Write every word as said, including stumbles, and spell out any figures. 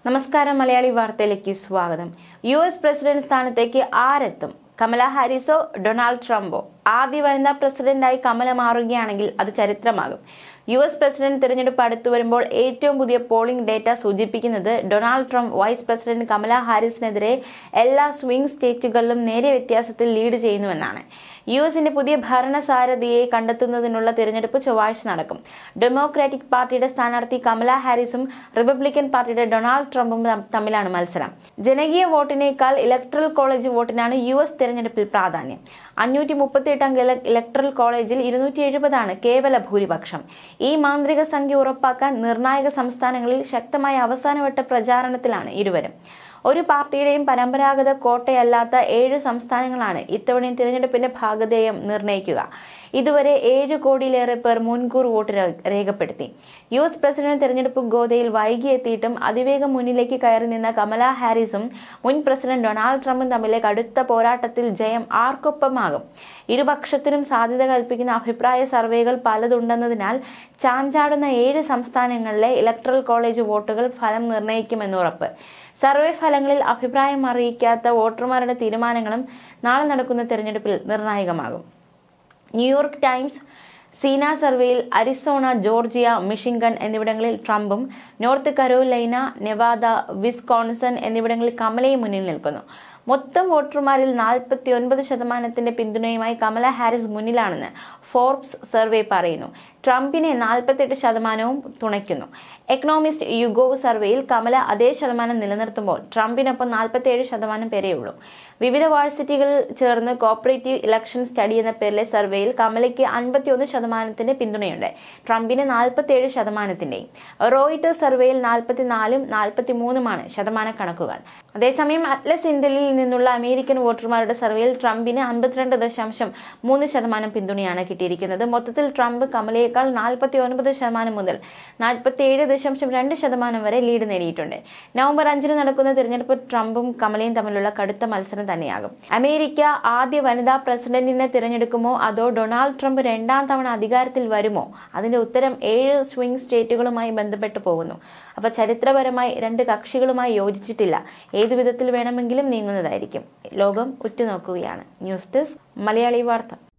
നമസ്കാരം മലയാളി വാർത്തയിലേക്ക് സ്വാഗതം. യു എസ് പ്രസിഡന്റ് സ്ഥാനത്തേക്ക് ആരെത്തും? കമല ഹാരിസോ ഡൊണാൾഡ് ട്രംപോ? ആദ്യ വനിതാ പ്രസിഡന്റായി കമല മാറുകയാണെങ്കിൽ അത് ചരിത്രമാകും. യു എസ് പ്രസിഡന്റ് തിരഞ്ഞെടുപ്പ് അടുത്തു വരുമ്പോൾ ഏറ്റവും പുതിയ പോളിംഗ് ഡേറ്റ സൂചിപ്പിക്കുന്നത് Donald Trump vice president Kamala ഹാരിസിനെതിരെ എല്ലാ സ്വിംഗ് സ്റ്റേറ്റുകളിലും നേരിയ വ്യത്യാസത്തിൽ ലീഡ് ചെയ്യുന്നുവെന്നാണ്. യു എസിന്റെ പുതിയ ഭരണസാരഥിയെ കണ്ടെത്തുന്നതിനുള്ള തിരഞ്ഞെടുപ്പ് ചൊവ്വാഴ്ച നടക്കും. ഡെമോക്രാറ്റിക് പാർട്ടിയുടെ സ്ഥാനാർത്ഥി കമല ഹാരിസും റിപ്പബ്ലിക്കൻ പാർട്ടിയുടെ ഡൊണാൾഡ് ട്രംപും തമ്മിലാണ് മത്സരം. ജനകീയ വോട്ടിനേക്കാൾ ഇലക്ട്രൽ കോളേജ് വോട്ടിനാണ് യു എസ് തിരഞ്ഞെടുപ്പിൽ പ്രാധാന്യം. അഞ്ഞൂറ്റി മുപ്പത്തി എട്ട് അംഗ ഇലക്ട്രൽ കോളേജിൽ ഇരുന്നൂറ്റി എഴുപതാണ് കേവല ഭൂരിപക്ഷം. ഈ മാന്ത്രിക സംഖ്യ ഉറപ്പാക്കാൻ നിർണായക സംസ്ഥാനങ്ങളിൽ ശക്തമായ അവസാനവട്ട പ്രചാരണത്തിലാണ് ഇരുവരും. ഒരു പാർട്ടിയുടെയും പരമ്പരാഗത കോട്ടയല്ലാത്ത ഏഴ് സംസ്ഥാനങ്ങളാണ് ഇത്തവണയും തിരഞ്ഞെടുപ്പിന്റെ ഭാഗധേയം നിർണ്ണയിക്കുക. ഇതുവരെ ഏഴ് കോടിയിലേറെ പേർ മുൻകൂർ വോട്ട് രേഖപ്പെടുത്തി. യു എസ് പ്രസിഡന്റ് തെരഞ്ഞെടുപ്പ് ഗോതയിൽ വൈകിയെത്തിയിട്ടും അതിവേഗം മുന്നിലേക്ക് കയറി നിന്ന കമല ഹാരിസും മുൻ പ്രസിഡന്റ് ഡൊണാൾഡ് ട്രംപും തമ്മിലെ കടുത്ത പോരാട്ടത്തിൽ ജയം ആർക്കൊപ്പമാകും? ഇരുപക്ഷത്തിനും സാധ്യത കൽപ്പിക്കുന്ന അഭിപ്രായ സർവേകൾ പലതുണ്ടെന്നതിനാൽ ചാഞ്ചാടുന്ന ഏഴ് സംസ്ഥാനങ്ങളിലെ ഇലക്ട്രൽ കോളേജ് വോട്ടുകൾ ഫലം നിർണ്ണയിക്കുമെന്ന് ഉറപ്പ്. സർവേ ഫലങ്ങളിൽ അഭിപ്രായം അറിയിക്കാത്ത വോട്ടർമാരുടെ തീരുമാനങ്ങളും നാളെ നടക്കുന്ന തെരഞ്ഞെടുപ്പിൽ നിർണായകമാകും. ന്യൂയോർക്ക് ടൈംസ് സീന സർവേയിൽ അരിസോണ, ജോർജിയ, മിഷിഗൺ എന്നിവിടങ്ങളിൽ ട്രംപും നോർത്ത് കരോലൈന, നെവാദ, വിസ്കോൺസൺ എന്നിവിടങ്ങളിൽ കമലയും മുന്നിൽ നിൽക്കുന്നു. മൊത്തം വോട്ടർമാരിൽ നാൽപ്പത്തി ഒൻപത് ശതമാനത്തിന്റെ പിന്തുണയുമായി കമല ഹാരിസ് മുന്നിലാണെന്ന് ഫോർബ്സ് സർവേ പറയുന്നു. ട്രംപിനെ നാൽപ്പത്തെട്ട് ശതമാനവും തുണയ്ക്കുന്നു. എക്കണോമിസ്റ്റ് യുഗോവ് സർവേയിൽ കമല അതേ ശതമാനം നിലനിർത്തുമ്പോൾ ട്രംപിനൊപ്പം നാൽപ്പത്തി ഏഴ് ശതമാനം പേരെയുള്ളൂ. വിവിധ വാഴ്സിറ്റികളിൽ ചേർന്ന് കോപ്പറേറ്റീവ് ഇലക്ഷൻ സ്റ്റഡി എന്ന പേരിലെ സർവേയിൽ കമലയ്ക്ക് അൻപത്തി ഒന്ന് ശതമാനത്തിന്റെ പിന്തുണയുണ്ട്, ട്രംപിന് നാൽപ്പത്തി ഏഴ് ശതമാനത്തിന്റെയും. റോയിട്ടേഴ്സ് സർവേയിൽ നാൽപ്പത്തിനാലും നാൽപ്പത്തി മൂന്നുമാണ് ശതമാന കണക്കുകൾ. അതേസമയം അറ്റ്ലസ് ഇന്ത്യയിൽ നിന്നുള്ള അമേരിക്കൻ വോട്ടർമാരുടെ സർവേയിൽ ട്രംപിന് അൻപത്തിരണ്ട് ദശാംശം മൂന്ന് ശതമാനം പിന്തുണയാണ് കിട്ടിയിരിക്കുന്നത്. മൊത്തത്തിൽ ട്രംപ് കമലയേക്കാൾ നാൽപ്പത്തി ഒൻപത് ശതമാനം മുതൽ നാൽപ്പത്തി ഏഴ് ദശാംശം രണ്ട് ശതമാനം വരെ ലീഡ് നേടിയിട്ടുണ്ട്. നവംബർ അഞ്ചിന് നടക്കുന്ന തിരഞ്ഞെടുപ്പ് ട്രംപും കമലയും തമ്മിലുള്ള കടുത്ത മത്സരം തന്നെയാകും. അമേരിക്ക ആദ്യ വനിതാ പ്രസിഡന്റിനെ തിരഞ്ഞെടുക്കുമോ അതോ ഡൊണാൾഡ് ട്രംപ് രണ്ടാം തവണ അധികാരത്തിൽ വരുമോ? അതിന്റെ ഉത്തരം ഏഴ് സ്വിംഗ് സ്റ്റേറ്റുകളുമായി ബന്ധപ്പെട്ട് പോകുന്നു. അപ്പൊ ചരിത്രപരമായി രണ്ട് കക്ഷികളുമായി യോജിച്ചിട്ടില്ല. ഏതു വിധത്തിൽ വേണമെങ്കിലും നീങ്ങുന്നതായിരിക്കും. ലോകം ഉറ്റുനോക്കുകയാണ്. ന്യൂസ് ഡെസ്ക് മലയാളി വാർത്ത.